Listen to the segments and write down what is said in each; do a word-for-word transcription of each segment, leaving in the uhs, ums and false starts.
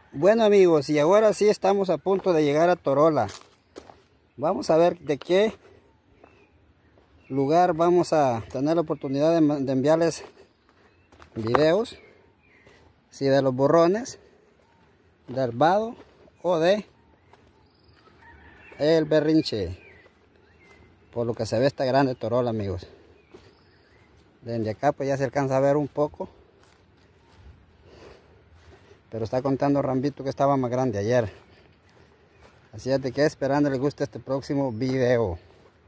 Bueno amigos, y ahora sí estamos a punto de llegar a Torola. Vamos a ver de qué lugar vamos a tener la oportunidad de, de enviarles videos. Si de los borrones, del vado o de el berrinche. Por lo que se ve está grande Torola, amigos. Desde acá pues ya se alcanza a ver un poco. Pero está contando Rambito que estaba más grande ayer. Así es de que esperando les guste este próximo video.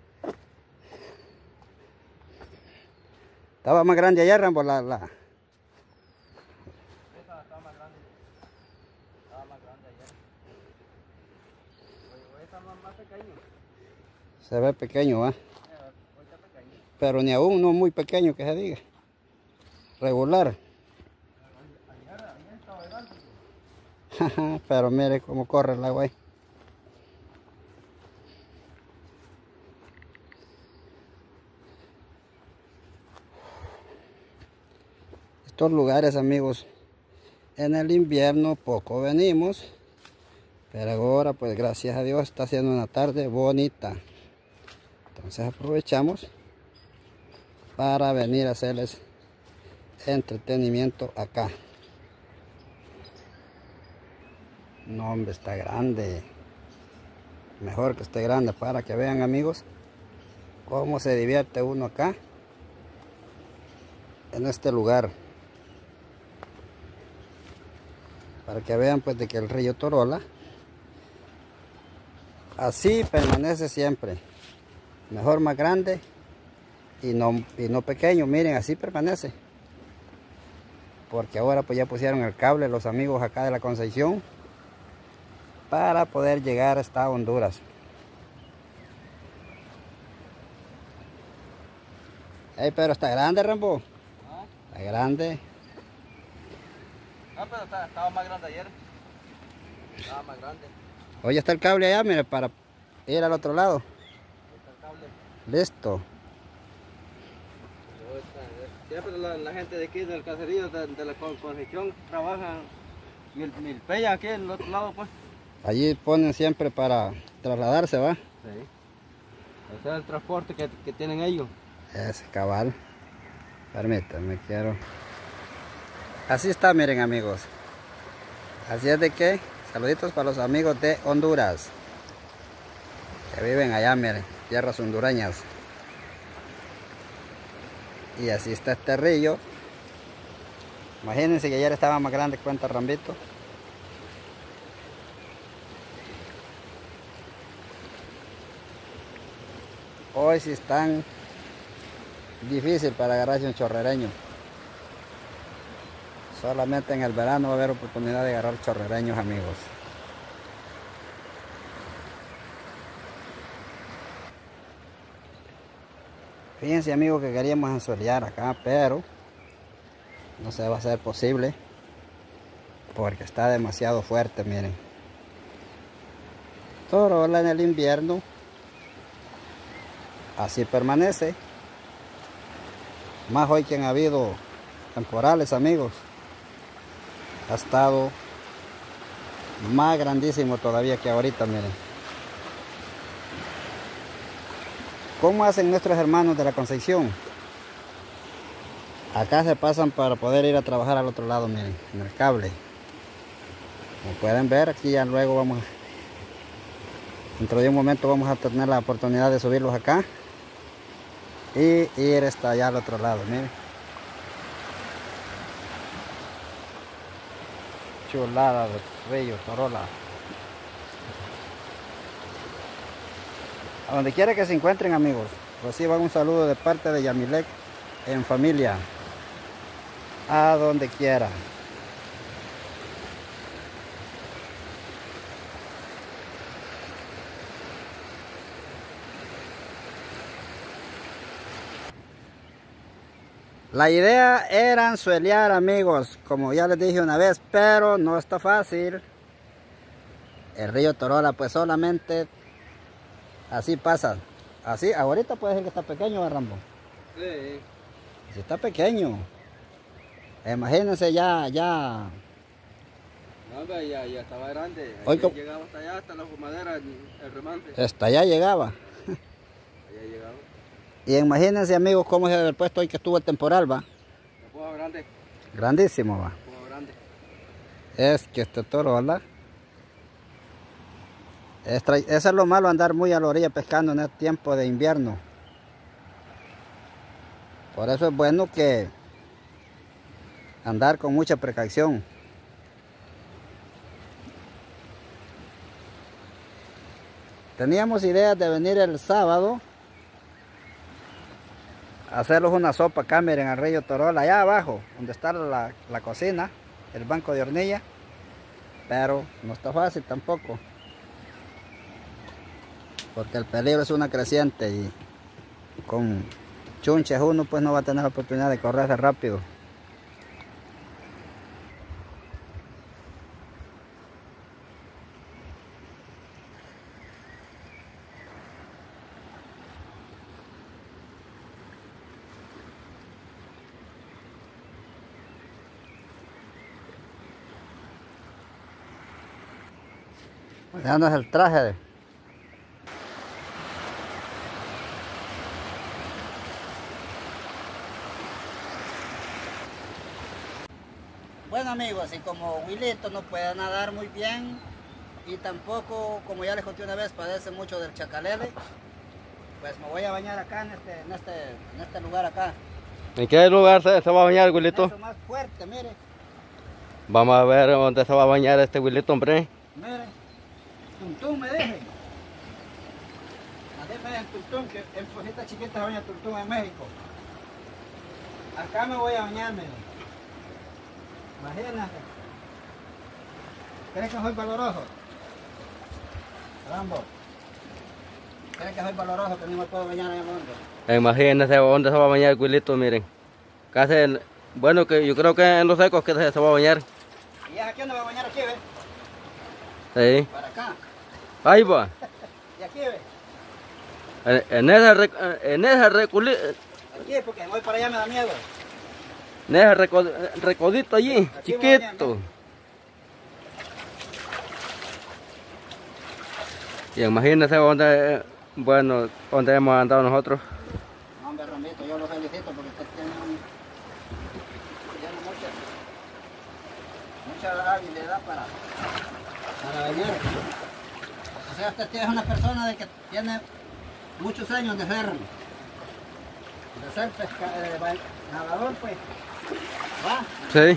Estaba más grande ayer, Rambo, la... la... Esa estaba más grande. Estaba más grande ayer. Oye, esta más, más pequeño. Se ve pequeño, ¿eh? Hoy está pequeño. Pero ni aún no muy pequeño que se diga. Regular. Ayer, ayer estaba grande. Pero mire cómo corre el agua ahí. Estos lugares, amigos, en el invierno poco venimos, pero ahora pues gracias a Dios está haciendo una tarde bonita. Entonces aprovechamos para venir a hacerles entretenimiento acá. No, hombre, está grande. Mejor que esté grande para que vean, amigos, cómo se divierte uno acá en este lugar. Para que vean pues de que el río Torola así permanece siempre. Mejor más grande y no, y no pequeño. Miren, así permanece. Porque ahora pues ya pusieron el cable los amigos acá de la Concepción para poder llegar hasta Honduras. Hey, pero está grande, Rambo. ¿Ah? Está grande. Ah, pero estaba, estaba más grande ayer. Estaba más grande. Hoy está el cable allá, mire, para ir al otro lado. Ahí está el cable. Listo. Siempre la, la gente de aquí del caserío, de, de la Concepción, trabaja mil, mil pellas aquí en el otro lado, pues. Allí ponen siempre para trasladarse, ¿va? Sí. Ese es el transporte que, que tienen ellos. Ese cabal. Permítanme, quiero. Así está, miren, amigos. Así es de que, saluditos para los amigos de Honduras. Que viven allá, miren, tierras hondureñas. Y así está este río. Imagínense que ayer estaba más grande que cuenta Rambito. Hoy sí están difícil para agarrarse un chorrereño. Solamente en el verano va a haber oportunidad de agarrar chorrereños, amigos. Fíjense, amigos, que queríamos ensolear acá, pero no se va a hacer posible porque está demasiado fuerte, miren. Torola en el invierno así permanece. Más hoy que han habido temporales, amigos. Ha estado más grandísimo todavía que ahorita, miren. ¿Cómo hacen nuestros hermanos de la Concepción? Acá se pasan para poder ir a trabajar al otro lado, miren, en el cable. Como pueden ver, aquí ya luego vamos, dentro de un momento vamos a tener la oportunidad de subirlos acá y ir hasta allá al otro lado, miren. Chulada de río Torola. A donde quiera que se encuentren, amigos, reciban un saludo de parte de Yamilek en familia. A donde quiera. La idea era ensuelear, amigos, como ya les dije una vez, pero no está fácil. El río Torola pues solamente así pasa. Así, ahorita puede ser que está pequeño, ¿verdad, Rambo? Sí. Si está pequeño. Imagínense ya, ya No, hombre, ya, ya estaba grande. Hoy Ya co- llegaba hasta allá, hasta la fumadera, el, el remante. Hasta allá llegaba. Allá llegaba. Y imagínense, amigos, cómo se ha puesto hoy que estuvo el temporal, va. La puja grande, Grandísimo, va. la puja grande. Es que este toro, ¿verdad? Es tra- Eso es lo malo, andar muy a la orilla pescando en el tiempo de invierno. Por eso es bueno que andar con mucha precaución. Teníamos ideas de venir el sábado a hacerlos una sopa acá, miren, al río Torol, allá abajo, donde está la, la cocina, el banco de hornilla, pero no está fácil tampoco, porque el peligro es una creciente y con chunches uno pues no va a tener la oportunidad de correrse rápido. Ya no es el traje de... Bueno amigos, y como Wilito no puede nadar muy bien y tampoco, como ya les conté una vez, padece mucho del chacalele, pues me voy a bañar acá en este, en este, en este lugar acá. ¿En qué lugar se, se va a bañar, Wilito? Eso más fuerte, mire, Vamos a ver dónde se va a bañar este Wilito, hombre. mire, Tuntún me deje. Déjeme en Tuntún, que en cositas chiquitas se baña Tuntún en México. Acá me voy a bañar, mire. Imagínate. ¿Crees que soy valoroso? Rambo. ¿Crees que soy valoroso que no me puedo bañar en el mundo? Imagínense dónde se va a bañar el Wilito, miren. Casi, en- bueno, que yo creo que en los secos que se, se va a bañar. ¿Y es aquí donde me voy a bañar aquí, ve? Sí. Para acá. Ahí va. ¿Y aquí, ve? En, en ese, rec- en ese, reculi- Aquí, porque voy para allá me da miedo. en ese reco- recodito allí, Aquí voy a bañar, chiquito. Y imagínense dónde, eh, bueno, dónde hemos andado nosotros. No, hombre, Ramito, yo lo felicito porque usted tiene, un, tiene mucha, mucha habilidad para, para bañar. O sea, usted es una persona de que tiene muchos años de ser, de ser pesca, eh, ba- nadador, pues. ¿Va? Sí.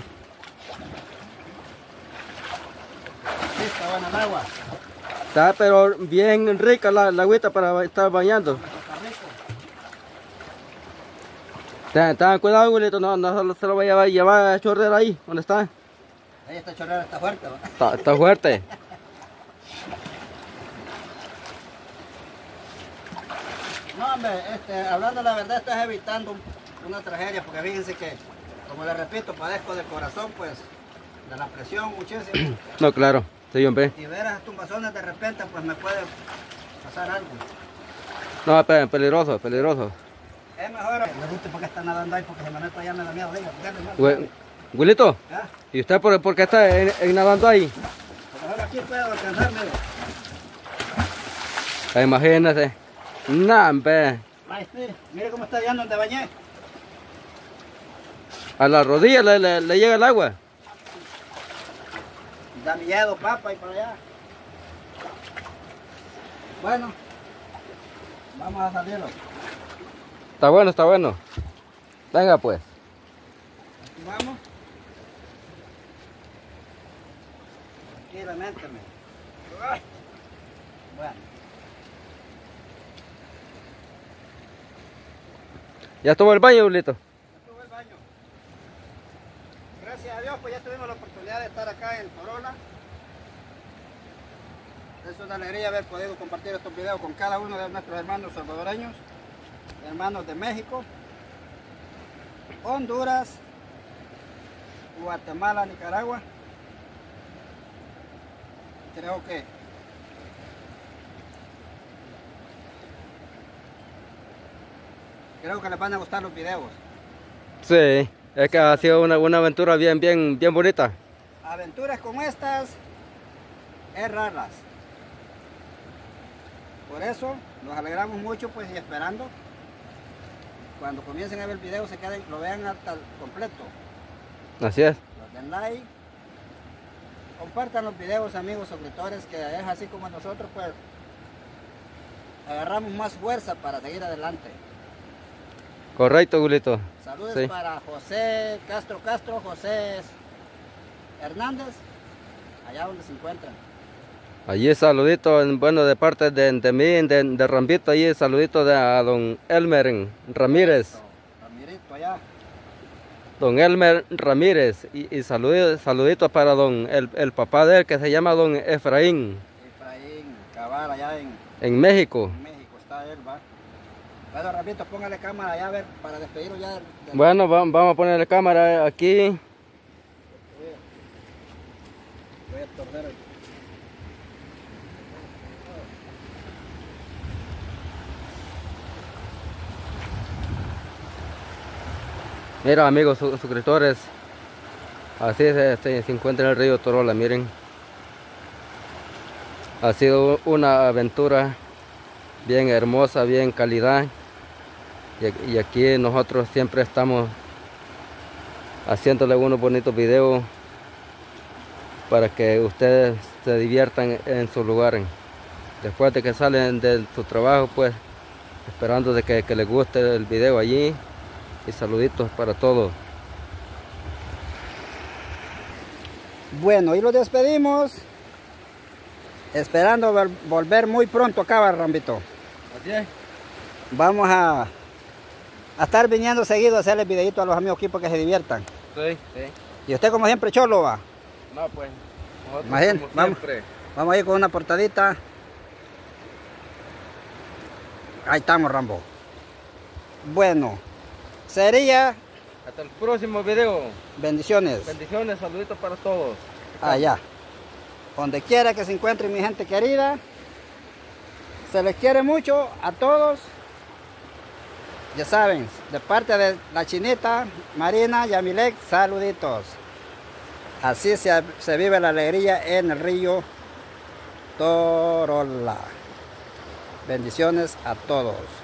Sí, está buena el agua. Está pero bien rica la, la agüita para estar bañando. Está rico. Ten, ten cuidado, Wilito, no, no se lo- se lo vaya a llevar a chorrear ahí, ¿dónde está? Ahí está chorrera, está fuerte, ¿va? Está, está fuerte. No, hombre, este, hablando la verdad, estás evitando un- una tragedia, porque fíjense que, como les repito, padezco del corazón, pues, de la presión muchísimo. No, claro, sí, hombre. Y ver esas tumbazones de repente, pues me puede pasar algo. No, es pe- peligroso, peligroso. Es mejor. Me gusta porque está nadando ahí, porque si me meto allá me da miedo. Diga, dale, dale. Wi- Wilito, ¿Ah? ¿y usted por, por qué está en- en nadando ahí? Porque ahora aquí puedo alcanzarme. Imagínese. No, hombre. Ay, mire, mire cómo está allá donde bañé. A la rodilla le, le- le llega el agua. Da miedo, papa, y para allá. Bueno, vamos a salirlo. Está bueno, está bueno. Venga pues. Aquí vamos. Tranquilamente, me. Ay. Bueno, ¿Ya estuvo el baño, Wilito? ya estuvo el baño. Gracias a Dios, pues ya tuvimos la oportunidad de estar acá en Torola. Es una alegría haber podido compartir estos videos con cada uno de nuestros hermanos salvadoreños, hermanos de México, Honduras, Guatemala, Nicaragua. Creo que creo que les van a gustar los videos. Sí, es que ha sido una, una aventura bien, bien, bien bonita. Ha aventuras como estas es raras. Por eso nos alegramos mucho pues y esperando cuando comiencen a ver el video se queden, lo vean hasta el completo. Así es. Los den like, compartan los videos amigos suscriptores, que es así como nosotros pues agarramos más fuerza para seguir adelante. Correcto, Julito. Saludos Sí. para José Castro Castro, José Hernández, allá donde se encuentran. Allí saludito, bueno, de parte de, de mí, de, de Rambito, allí saludito de, a don Elmer Ramírez. Ramirito allá. Don Elmer Ramírez. Y, y saludito, saludito para don el, el papá de él, que se llama don Efraín. Efraín Cabal, allá en, En México. en México está él, va. Bueno, Ramito, póngale cámara allá a ver, para despedirlo ya. Del, del... Bueno, va, vamos a poner la cámara aquí. Voy a torcer el... Mira, amigos su- suscriptores, así se, se- se encuentra el río Torola, miren. Ha sido una aventura bien hermosa, bien calidad. Y, y aquí nosotros siempre estamos haciéndole unos bonitos videos para que ustedes se diviertan en su lugar. Después de que salen de su trabajo, pues esperando de que, que les guste el video allí. Y saluditos para todos. Bueno, y lo despedimos. Esperando vol- volver muy pronto acá, Rambito. Así es. Vamos a, a estar viniendo seguido a hacerle videito a los amigos aquí para que se diviertan. Sí, sí. Y usted como siempre cholo va. No, pues. Nosotros Imagín, como vamos. siempre. Vamos a ir con una portadita. Ahí estamos, Rambo. Bueno, sería Hasta el próximo video. bendiciones. Bendiciones, saluditos para todos. Allá. Donde quiera que se encuentre mi gente querida. Se les quiere mucho a todos. Ya saben, de parte de la Chinita, Marina, Yamilek, saluditos. Así se, se vive la alegría en el río Torola. Bendiciones a todos.